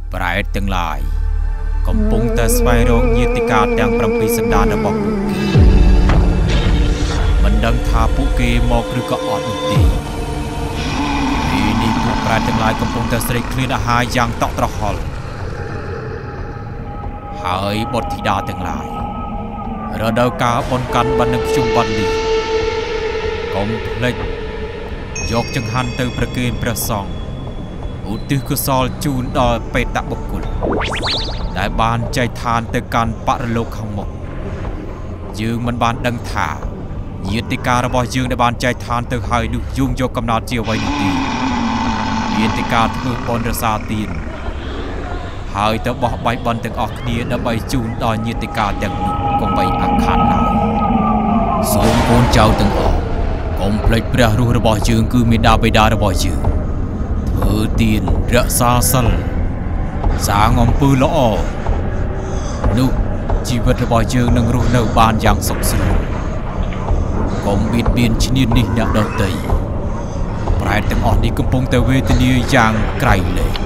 ប្រែតទាំងឡាយកំពុងតែស្វែងរកញាតិកាទាំង7សន្តានរបស់ពួកគេមិនដឹងថាពួកគេមកឬក៏អត់នោះទេពេលនេះពួកប្រែតទាំងឡាយកំពុងតែស្រេកឃ្លានអាហារយ៉ាងតក់ត្រហល់ហើយបុត្រធីតាទាំងឡាយរដូវកាលបុណ្យកាន់បិណ្ឌនឹងខ្ញុំបិណ្ឌនេះកុំភ្លេចយកចង្ហាន់ទៅប្រគេនព្រះសង្ឃឧទ្ទិសកុសលជូនដល់បេតបុគ្គលដែលបានចែកឋានទៅកាន់បរលោកខាងមុខយើងមិនបានដឹងថាញាតិការបស់យើងដែលបានចែកឋានទៅហើយនោះយងយកកំណត់ជាអ្វីនោះទេញាតិកាធ្វើបុណ្យរសាទានហើយទៅបោះបាយបន់ទាំងអស់គ្នាដើម្បីជូនដល់ញាតិកាទាំងនោះកុំបីអាឃាតឡើយសូមកូនចៅទាំងអស់កុំភ្លេចព្រះរស់របស់យើងគឺមេដាបេដារបស់យើងធ្វើទានរក្សាសិលសាងអំពើល្អនោះជីវិតរបស់យើងនឹងរស់នៅបានយ៉ាងសុខស្រួលកុំបៀតបៀនឈ្នានីសអ្នកដទៃប្រែតទាំងអស់នេះកំពុងតែវេទនាយ៉ាងក្រៃលែង